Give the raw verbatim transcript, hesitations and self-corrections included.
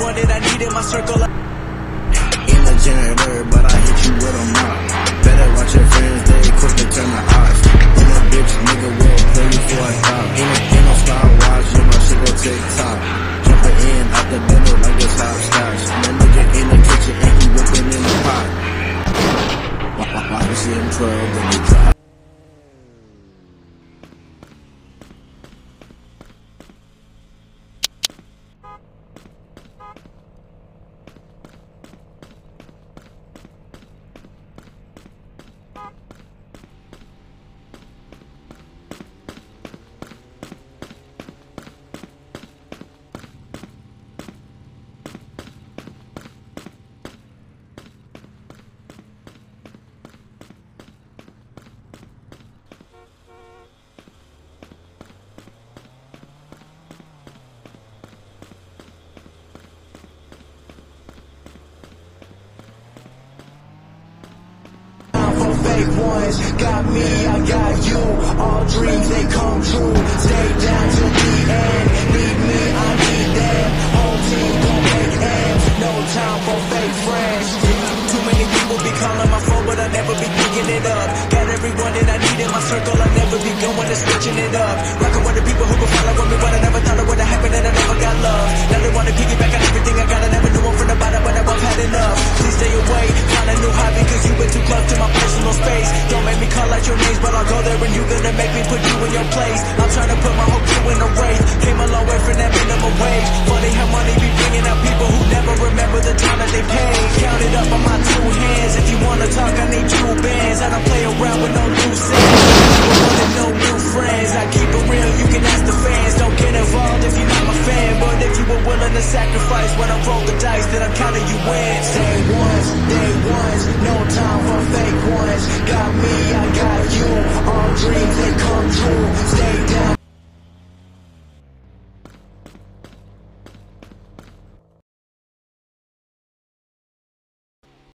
everyone that I need in my circle. In the janitor, but I hit you with a mop. Better watch your friends, they quick to turn the odds. In a bitch, nigga will play you for a thought. In a, in a Star Wars, you know she gon' take top. Jumping in out the bender like it's hopscotch. My nigga in the kitchen and he whipping in the pot. Why you see him twirl when he drop? Fake ones got me, I got you. All dreams they come true. Stay down till the end. Need me, I need them. Home team gon' make ends. No time for fake friends. Too many people be calling my phone, but I never be picking it up. Got everyone that I need in my circle. I never be going and switching it up. Rockin' with the people who gon' follow with me, but I never thought it would've happened and I never got love. Now they wanna piggyback on everything I got. I never knew I'm from the bottom, but I've had enough. Please stay away, find a new hobby, cause you been too close to my personal space. Don't make me call out your names, but I'll go there and you gonna make me put you in your place. I'm trying to put my whole crew in a race. Came a long way from that minimum wage. Funny how money be bringing out people who never remember the time that they paid. Count it up on my two hands. If you wanna talk, I need two bands. I don't play around with no loose ends. I wanna know new friends. I keep it real, you can ask the fans. Don't get involved if you're not my fan, but if you were willing to sacrifice when I roll the dice, then I'm counting you in. Say one.